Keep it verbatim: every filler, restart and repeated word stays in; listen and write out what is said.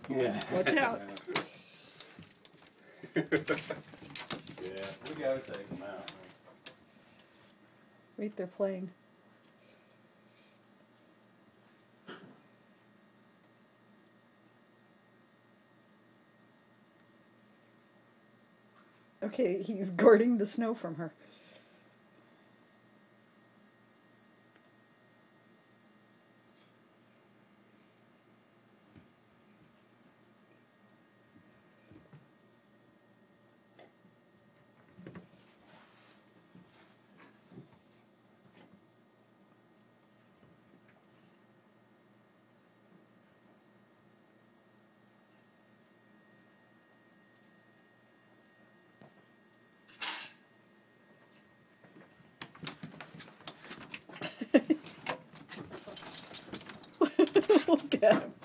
Yeah. Watch out. Yeah, we gotta take them out. Wait, they're playing. Okay, he's guarding the snow from her. Look at him.